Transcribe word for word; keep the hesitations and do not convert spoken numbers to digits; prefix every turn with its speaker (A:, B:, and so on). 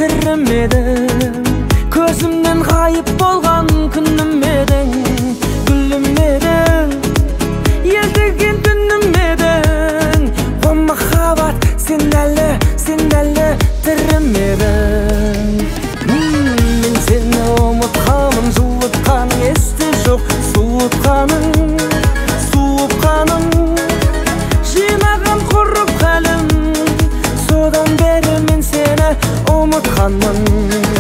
A: тірім едің, көзімнен ғайып болған күнім едің, гүлім едің, елдеген түнім едің. О махаббат, сен әлі, сен әлі тірім едің. Мен сені ұмытқаным, жуытқаның есте жоқ, суытқаның, суытқаның, жинаған құрып қалым, содан бері мен сені ұмытқанмын.